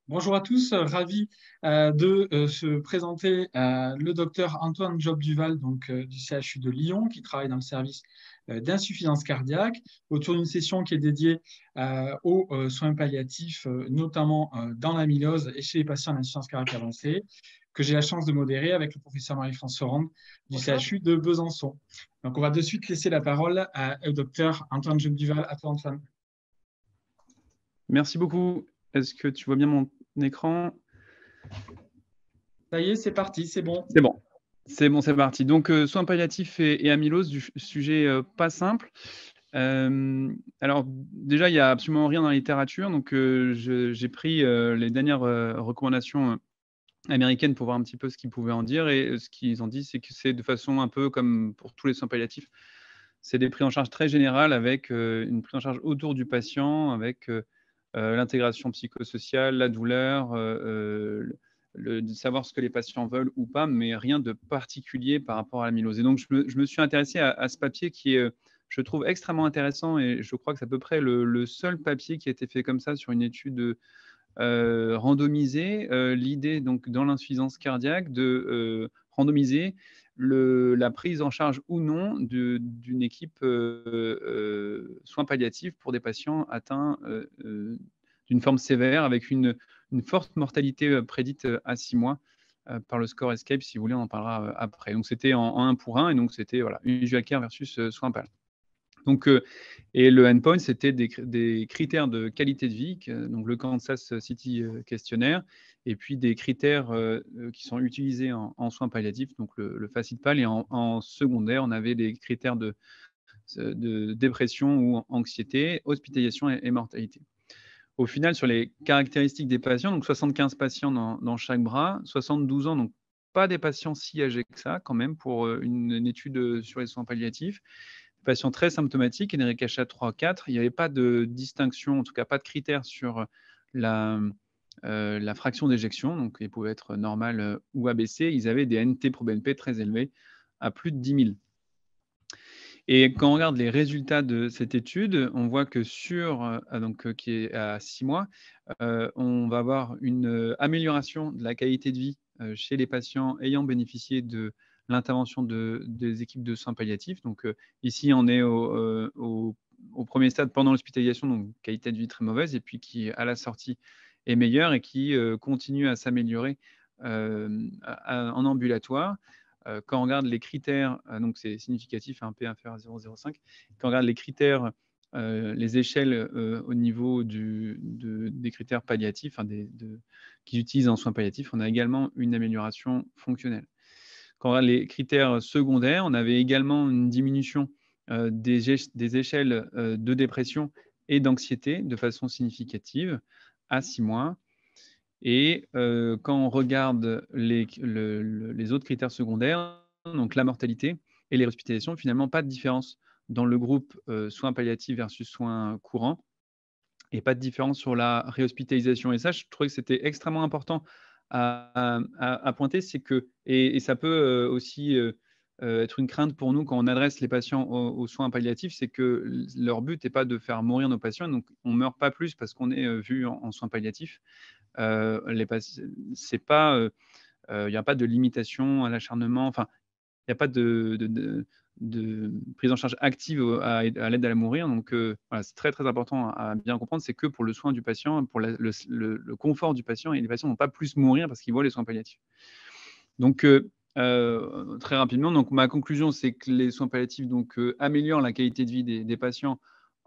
Bonjour à tous, ravi de se présenter le docteur Antoine Job-Duval du CHU de Lyon qui travaille dans le service d'insuffisance cardiaque autour d'une session qui est dédiée aux soins palliatifs, notamment dans l'amylose et chez les patients en insuffisance cardiaque avancée, que j'ai la chance de modérer avec le professeur Marie-France Sorande du Bonjour. CHU de Besançon. Donc on va de suite laisser la parole au docteur Antoine Job-Duval. À toi Antoine. Merci beaucoup. Est-ce que tu vois bien mon écran? Ça y est, c'est parti, c'est bon. C'est bon. C'est bon, c'est parti. Donc, soins palliatifs et amylose, du sujet pas simple. Alors, déjà, il n'y a absolument rien dans la littérature. Donc, j'ai pris les dernières recommandations américaines pour voir un petit peu ce qu'ils pouvaient en dire. Et ce qu'ils ont dit, c'est que c'est de façon un peu comme pour tous les soins palliatifs. C'est des prises en charge très générales avec une prise en charge autour du patient, avec l'intégration psychosociale, la douleur, de savoir ce que les patients veulent ou pas, mais rien de particulier par rapport à l'amylose. Et donc, je me suis intéressé à ce papier qui est, je trouve, extrêmement intéressant et je crois que c'est à peu près le seul papier qui a été fait comme ça sur une étude randomisée. L'idée, donc, dans l'insuffisance cardiaque, de randomiser la prise en charge ou non d'une équipe soins palliatifs pour des patients atteints d'une forme sévère avec une forte mortalité prédite à 6 mois par le score ESCAPE. Si vous voulez, on en parlera après. Donc, c'était en 1 pour 1 et donc c'était voilà, usual care versus soins palliatifs. Donc, et le endpoint, c'était des critères de qualité de vie, donc le Kansas City questionnaire, et puis des critères qui sont utilisés en soins palliatifs, donc le FACIT-PAL, et en secondaire, on avait des critères de dépression ou anxiété, hospitalisation et mortalité. Au final, sur les caractéristiques des patients, donc 75 patients dans chaque bras, 72 ans, donc pas des patients si âgés que ça, quand même, pour une étude sur les soins palliatifs. Patients très symptomatiques, Henrik H 3-4. Il n'y avait pas de distinction, en tout cas pas de critères sur la fraction d'éjection, donc ils pouvaient être normal ou abaissé. Ils avaient des NT-proBNP très élevés, à plus de 10 000. Et quand on regarde les résultats de cette étude, on voit que qui est à 6 mois, on va avoir une amélioration de la qualité de vie chez les patients ayant bénéficié de l'intervention des équipes de soins palliatifs. Donc ici, on est au premier stade pendant l'hospitalisation, donc qualité de vie très mauvaise, et puis qui, à la sortie, est meilleure et qui continue à s'améliorer en ambulatoire. Quand on regarde les critères, donc c'est significatif, un P inférieur à 0,05. Quand on regarde les critères, les échelles au niveau des critères palliatifs, qu'ils utilisent en soins palliatifs, on a également une amélioration fonctionnelle. Quand on regarde les critères secondaires, on avait également une diminution des échelles de dépression et d'anxiété de façon significative à 6 mois. Et quand on regarde les autres critères secondaires, donc la mortalité et les hospitalisations, finalement, pas de différence dans le groupe soins palliatifs versus soins courants et pas de différence sur la réhospitalisation. Et ça, je trouvais que c'était extrêmement important à pointer, c'est que, et ça peut aussi être une crainte pour nous quand on adresse les patients aux soins palliatifs, c'est que leur but n'est pas de faire mourir nos patients, donc on ne meurt pas plus parce qu'on est vu en soins palliatifs. C'est pas, il n'y a pas de limitation à l'acharnement, enfin, il n'y a pas de prise en charge active à l'aide à la mourir. Donc, voilà, c'est très, très important à bien comprendre. C'est que pour le soin du patient, pour le confort du patient, et les patients ne vont pas plus mourir parce qu'ils voient les soins palliatifs. Donc, très rapidement, donc, ma conclusion, c'est que les soins palliatifs améliorent la qualité de vie des patients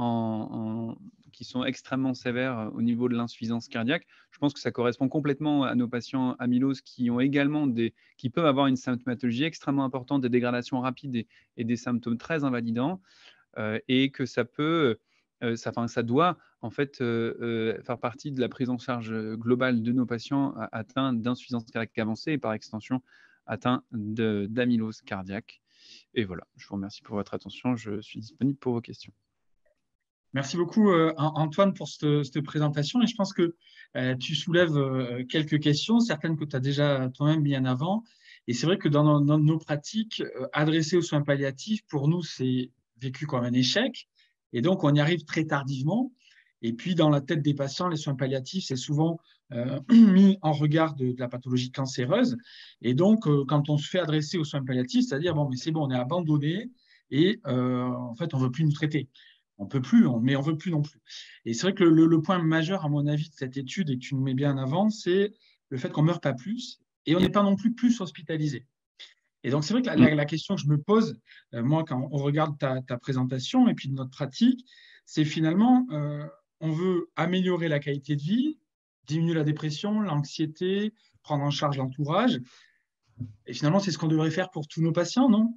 qui sont extrêmement sévères au niveau de l'insuffisance cardiaque. Je pense que ça correspond complètement à nos patients amyloses qui peuvent avoir une symptomatologie extrêmement importante, des dégradations rapides et des symptômes très invalidants, et que ça doit en fait faire partie de la prise en charge globale de nos patients atteints d'insuffisance cardiaque avancée et par extension atteints d'amylose cardiaque. Et voilà, je vous remercie pour votre attention. Je suis disponible pour vos questions. Merci beaucoup, Antoine, pour cette présentation. Et je pense que tu soulèves quelques questions, certaines que tu as déjà toi-même mis en avant. Et c'est vrai que dans nos pratiques, adressées aux soins palliatifs, pour nous, c'est vécu comme un échec. Et donc, on y arrive très tardivement. Et puis, dans la tête des patients, les soins palliatifs, c'est souvent mis en regard de la pathologie cancéreuse. Et donc, quand on se fait adresser aux soins palliatifs, c'est-à-dire, bon, mais c'est bon, on est abandonné et en fait, on ne veut plus nous traiter. On ne peut plus, mais on ne veut plus non plus. Et c'est vrai que le point majeur, à mon avis, de cette étude, et que tu nous mets bien en avant, c'est le fait qu'on ne meurt pas plus et on n'est pas non plus plus hospitalisé. Et donc, c'est vrai que la question que je me pose, moi, quand on regarde ta présentation et puis de notre pratique, c'est finalement, on veut améliorer la qualité de vie, diminuer la dépression, l'anxiété, prendre en charge l'entourage. Et finalement, c'est ce qu'on devrait faire pour tous nos patients, non?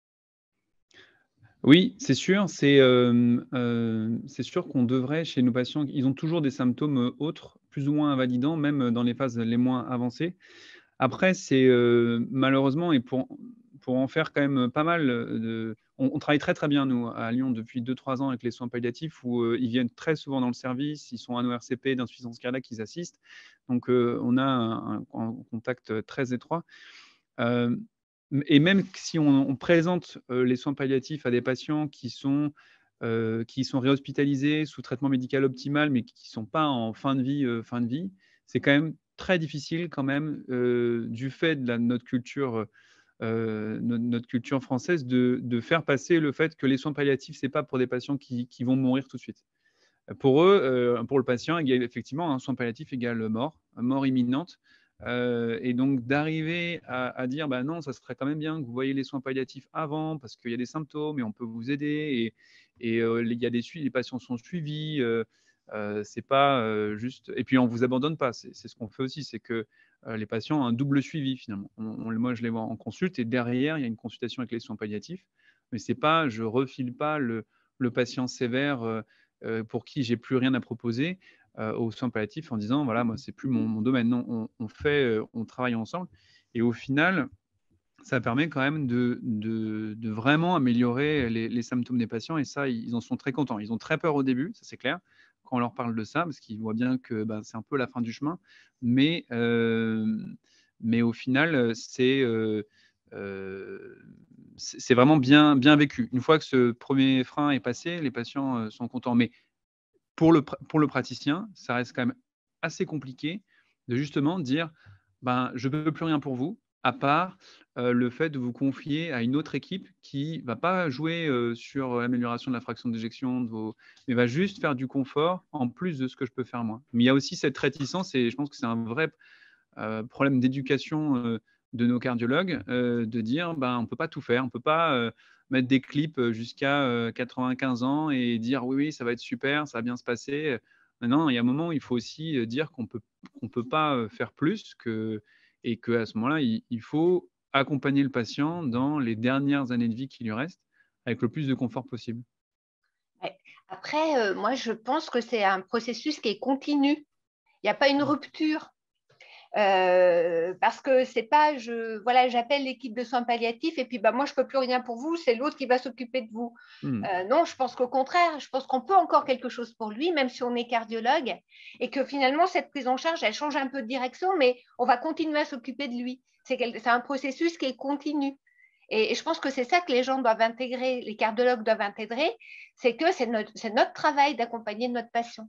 Oui, c'est sûr, c'est sûr qu'on devrait chez nos patients ils ont toujours des symptômes, autres, plus ou moins invalidants, même dans les phases les moins avancées. Après, c'est, malheureusement et pour en faire quand même pas mal, de on travaille très, très bien nous à Lyon depuis 2-3 ans avec les soins palliatifs où, ils viennent très souvent dans le service, ils sont en ORCP, d'insuffisance cardiaque, ils assistent. Donc, on a un contact très étroit. Hem, et même si on présente, les soins palliatifs à des patients qui sont réhospitalisés sous traitement médical optimal, mais qui sont pas en fin de vie, c'est quand même très difficile quand même, du fait de notre culture, notre culture française de faire passer le fait que les soins palliatifs, c'est pas pour des patients qui vont mourir tout de suite. Pour eux, pour le patient, effectivement, un soin palliatif égale mort, mort imminente. Et donc d'arriver à dire: «Bah, non, ça serait quand même bien que vous voyiez les soins palliatifs avant parce qu'il y a des symptômes et on peut vous aider et il y a les patients sont suivis, c'est pas, juste et puis on vous abandonne pas». C'est ce qu'on fait aussi, c'est que, les patients ont un double suivi finalement. Moi, je les vois en consulte et derrière, il y a une consultation avec les soins palliatifs, mais c'est pas je refile pas le patient sévère, pour qui j'ai plus rien à proposer, aux soins palliatifs en disant: «Voilà, moi, c'est plus mon domaine». Non, on travaille ensemble et au final, ça permet quand même de vraiment améliorer les symptômes des patients et ça, ils en sont très contents. Ils ont très peur au début, ça c'est clair, quand on leur parle de ça, parce qu'ils voient bien que, ben, c'est un peu la fin du chemin. Mais, mais au final, c'est vraiment bien vécu. Une fois que ce premier frein est passé, les patients, sont contents. Mais pour le praticien, ça reste quand même assez compliqué de justement dire: «Ben, je ne peux plus rien pour vous, à part, le fait de vous confier à une autre équipe qui va pas jouer, sur l'amélioration de la fraction d'éjection de vos mais va juste faire du confort en plus de ce que je peux faire moi». Mais il y a aussi cette réticence et je pense que c'est un vrai, problème d'éducation, de nos cardiologues, de dire: «Ben, on peut pas tout faire, on peut pas, mettre des clips, jusqu'à, 95 ans et dire: "Oui, oui, ça va être super, ça va bien se passer". Non, il y a un moment où il faut aussi, dire qu'on peut pas, faire plus que et qu'à ce moment-là, il faut accompagner le patient dans les dernières années de vie qui lui restent avec le plus de confort possible. Ouais. Après, moi, je pense que c'est un processus qui est continu. Il n'y a pas une rupture. Parce que c'est pas voilà, j'appelle l'équipe de soins palliatifs et puis bah, moi je peux plus rien pour vous, c'est l'autre qui va s'occuper de vous. Mmh. Non, je pense qu'au contraire, je pense qu'on peut encore quelque chose pour lui, même si on est cardiologue, et que finalement cette prise en charge, elle change un peu de direction, mais on va continuer à s'occuper de lui. C'est un processus qui est continu. Et je pense que c'est ça que les gens doivent intégrer, les cardiologues doivent intégrer, c'est que c'est notre travail d'accompagner notre patient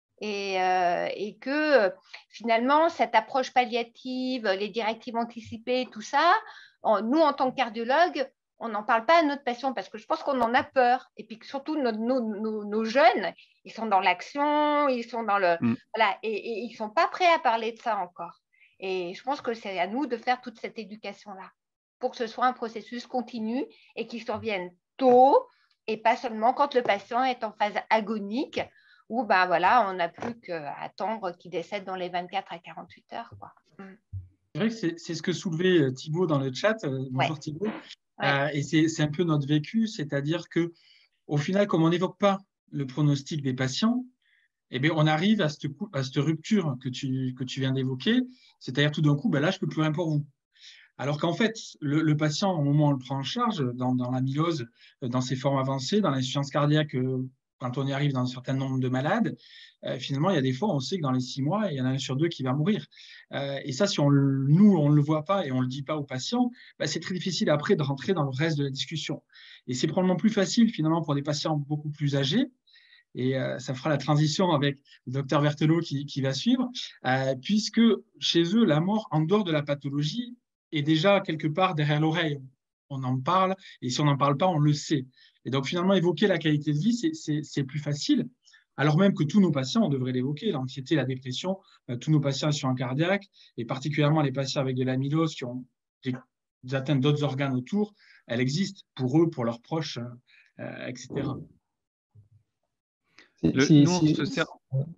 et que finalement, cette approche palliative, les directives anticipées, tout ça, nous, en tant que cardiologue, on n'en parle pas à notre patient parce que je pense qu'on en a peur. Et puis surtout, nos jeunes, ils sont dans l'action, ils sont dans le. Mmh. Voilà, et ils ne sont pas prêts à parler de ça encore. Et je pense que c'est à nous de faire toute cette éducation-là pour que ce soit un processus continu et qu'il survienne tôt et pas seulement quand le patient est en phase agonique où ben voilà, on n'a plus qu'à attendre qu'il décède dans les 24 à 48 heures. Quoi. C'est vrai que c'est ce que soulevait Thibaut dans le chat. Ouais, Bonjour Thibaut. ouais. Et c'est un peu notre vécu, c'est-à-dire que au final, comme on n'évoque pas le pronostic des patients, eh bien, on arrive à cette rupture que tu viens d'évoquer, c'est-à-dire tout d'un coup, ben là, je ne peux plus rien pour vous. Alors qu'en fait, le patient, au moment où on le prend en charge, dans l'amylose, dans ses formes avancées, dans l'insuffisance cardiaque, quand on y arrive dans un certain nombre de malades, finalement, il y a des fois, on sait que dans les 6 mois, il y en a un sur deux qui va mourir. Et ça, si nous, on ne le voit pas et on ne le dit pas aux patients, bah, c'est très difficile après de rentrer dans le reste de la discussion. Et c'est probablement plus facile, finalement, pour des patients beaucoup plus âgés, et ça fera la transition avec le docteur Berthelot qui va suivre, puisque chez eux, la mort en dehors de la pathologie est déjà quelque part derrière l'oreille. On en parle, et si on n'en parle pas, on le sait. Et donc finalement, évoquer la qualité de vie, c'est plus facile, alors même que tous nos patients, on devrait l'évoquer, l'anxiété, la dépression, tous nos patients insuffisants cardiaques, et particulièrement les patients avec de l'amylose qui ont des atteintes d'autres organes autour, elle existe pour eux, pour leurs proches, etc. Nous, on se sert.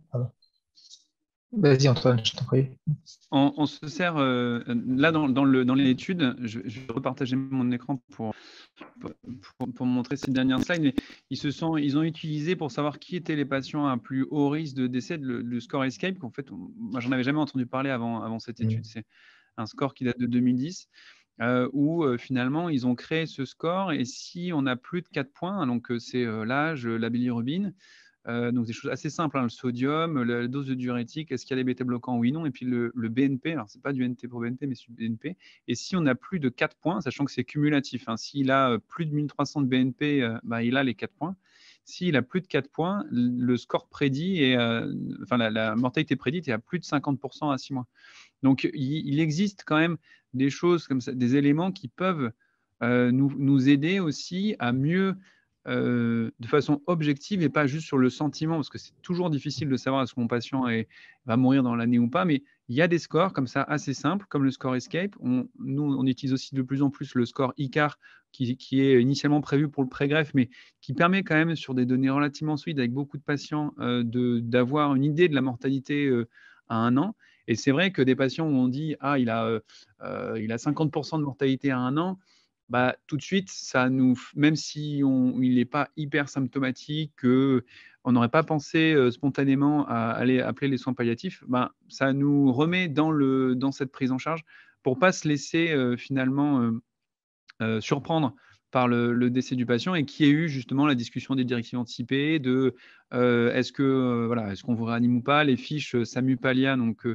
Vas-y, Antoine, je t'en prie. On se sert, là, dans l'étude, je vais repartager mon écran pour montrer ces dernières slides, mais ils ont utilisé pour savoir qui étaient les patients à plus haut risque de décès le score ESCAPE, qu'en fait, moi, j'en avais jamais entendu parler avant cette étude. C'est un score qui date de 2010. Où finalement ils ont créé ce score, et si on a plus de 4 points, donc c'est l'âge, la bilirubine, donc des choses assez simples, le sodium, la dose de diurétique, est-ce qu'il y a des bêta-bloquants, oui, non, et puis le BNP, alors c'est pas du NT pour BNP, mais c'est du BNP, et si on a plus de 4 points, sachant que c'est cumulatif, s'il a plus de 1300 de BNP, il a les 4 points. S'il a plus de 4 points, le score prédit, la mortalité prédite est à plus de 50% à 6 mois. Donc, il existe quand même des choses comme ça, des éléments qui peuvent nous aider aussi à mieux, de façon objective et pas juste sur le sentiment, parce que c'est toujours difficile de savoir est-ce que mon patient va mourir dans l'année ou pas, mais il y a des scores comme ça assez simples, comme le score ESCAPE. Nous, on utilise aussi de plus en plus le score ICAR, qui est initialement prévu pour le pré-greffe, mais qui permet quand même, sur des données relativement solides avec beaucoup de patients, d'avoir une idée de la mortalité à 1 an. Et c'est vrai que des patients où on dit il a 50% de mortalité à 1 an, tout de suite, même si il n'est pas hyper symptomatique, qu'on n'aurait pas pensé spontanément à aller appeler les soins palliatifs, ça nous remet dans cette prise en charge pour ne pas se laisser finalement surprendre par le décès du patient, et qui ait eu justement la discussion des directives anticipées, de est-ce qu'on vous réanime ou pas, les fiches SAMU-PALIA, donc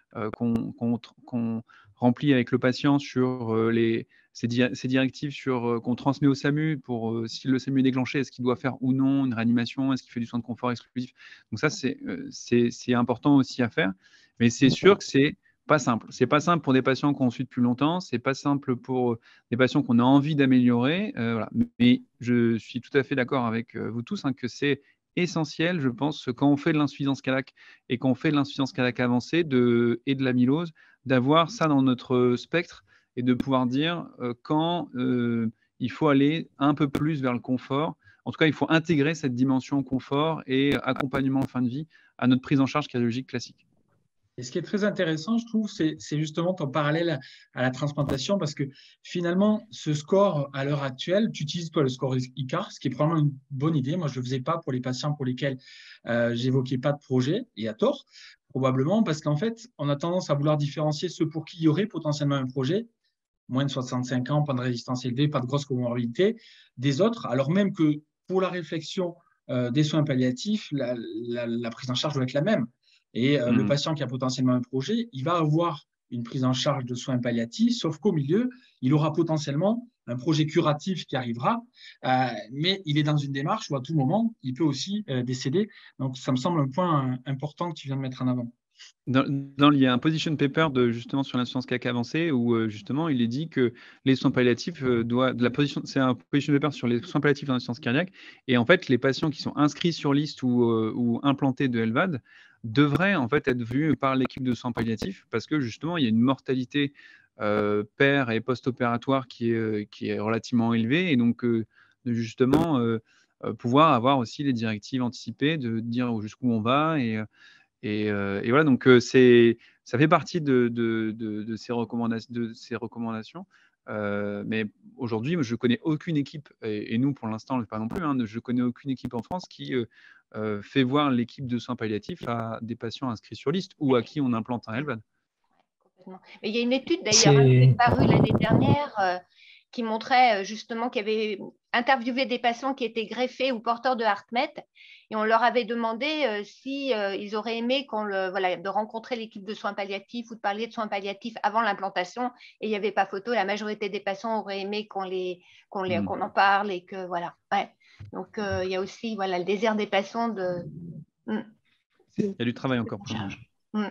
qu'on remplit avec le patient sur ces directives qu'on transmet au SAMU pour si le SAMU est déclenché, est-ce qu'il doit faire ou non une réanimation, est-ce qu'il fait du soin de confort exclusif. Donc ça, c'est important aussi à faire, mais c'est sûr que c'est pas simple. C'est pas simple pour des patients qu'on suit depuis longtemps, c'est pas simple pour des patients qu'on a envie d'améliorer. Voilà. Mais je suis tout à fait d'accord avec vous tous que c'est essentiel, je pense, quand on fait de l'insuffisance cardiaque et qu'on fait de l'insuffisance cardiaque avancée et de l'amylose, d'avoir ça dans notre spectre et de pouvoir dire quand il faut aller un peu plus vers le confort. En tout cas, il faut intégrer cette dimension confort et accompagnement en fin de vie à notre prise en charge cardiologique classique. Et ce qui est très intéressant, je trouve, c'est justement ton parallèle à la transplantation, parce que finalement, ce score, à l'heure actuelle, tu utilises toi le score ICAR, ce qui est probablement une bonne idée. Moi, je ne le faisais pas pour les patients pour lesquels j'évoquais pas de projet, et à tort, probablement, parce qu'en fait, on a tendance à vouloir différencier ceux pour qui il y aurait potentiellement un projet, moins de 65 ans, pas de résistance élevée, pas de grosse comorbidité, des autres, alors même que pour la réflexion des soins palliatifs, la prise en charge doit être la même. Et le patient qui a potentiellement un projet, il va avoir une prise en charge de soins palliatifs, sauf qu'au milieu, il aura potentiellement un projet curatif qui arrivera, mais il est dans une démarche où à tout moment, il peut aussi décéder. Donc, ça me semble un point important que tu viens de mettre en avant. Il y a un position paper justement sur l'insuffisance cardiaque avancée où justement il est dit que les soins palliatifs c'est un position paper sur les soins palliatifs en insuffisance cardiaque, et en fait les patients qui sont inscrits sur liste ou implantés de LVAD devraient en fait être vus par l'équipe de soins palliatifs, parce que justement il y a une mortalité per et post-opératoire qui est relativement élevée, et donc de justement pouvoir avoir aussi les directives anticipées, de dire jusqu'où on va, et voilà, donc ça fait partie de ces recommandations. Mais aujourd'hui, je ne connais aucune équipe, et nous pour l'instant pas non plus, je ne connais aucune équipe en France qui fait voir l'équipe de soins palliatifs à des patients inscrits sur liste ou à qui on implante un LVAD. Mais il y a une étude d'ailleurs qui est parue l'année dernière qui montrait justement qu'il y avait interviewé des patients qui étaient greffés ou porteurs de HeartMate, et on leur avait demandé si ils auraient aimé de rencontrer l'équipe de soins palliatifs ou de parler de soins palliatifs avant l'implantation, et il n'y avait pas photo. La majorité des patients auraient aimé qu'on en parle, et que voilà. Ouais. Donc, il y a aussi voilà, le désir des patients de… Il y a du travail encore pour nous.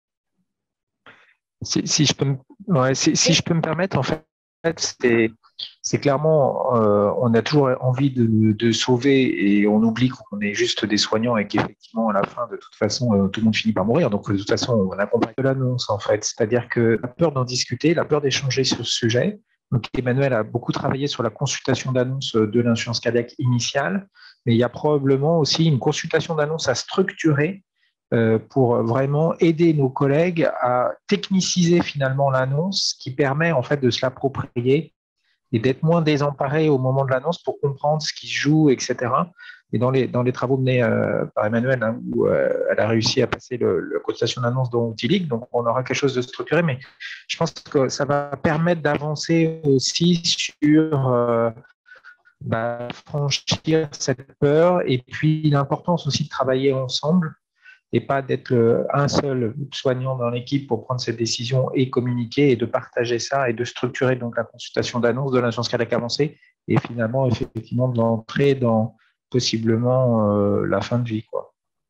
Si je peux je peux me permettre, en fait, c'est clairement, on a toujours envie de sauver et on oublie qu'on est juste des soignants et qu'effectivement, à la fin, de toute façon, tout le monde finit par mourir. Donc, de toute façon, on accompagne de l'annonce, en fait. C'est-à-dire que la peur d'en discuter, la peur d'échanger sur ce sujet. Donc, Emmanuel a beaucoup travaillé sur la consultation d'annonce de l'insuffisance cardiaque initiale, mais il y a probablement aussi une consultation d'annonce à structurer pour vraiment aider nos collègues à techniciser finalement l'annonce, qui permet en fait de se l'approprier et d'être moins désemparé au moment de l'annonce pour comprendre ce qui se joue, etc. Et dans les travaux menés par Emmanuel, hein, où elle a réussi à passer la consultation d'annonce dans Outilic, donc on aura quelque chose de structuré, mais je pense que ça va permettre d'avancer aussi sur franchir cette peur, et puis l'importance aussi de travailler ensemble et pas d'être un seul soignant dans l'équipe pour prendre cette décision et communiquer et de partager ça et de structurer donc la consultation d'annonce de l'insuffisance cardiaque avancée et finalement effectivement de l'entrée dans possiblement la fin de vie, quoi.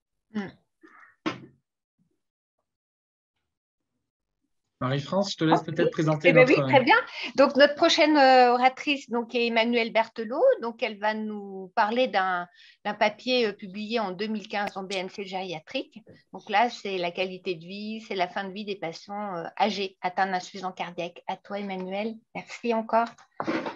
Marie-France, je te laisse peut-être présenter Oui, très bien. Donc, notre prochaine oratrice est Emmanuelle Berthelot. Donc, elle va nous parler d'un papier publié en 2015 en BNC gériatrique. Donc là, c'est la qualité de vie, c'est la fin de vie des patients âgés atteints d'insuffisance cardiaque. À toi, Emmanuelle. Merci encore.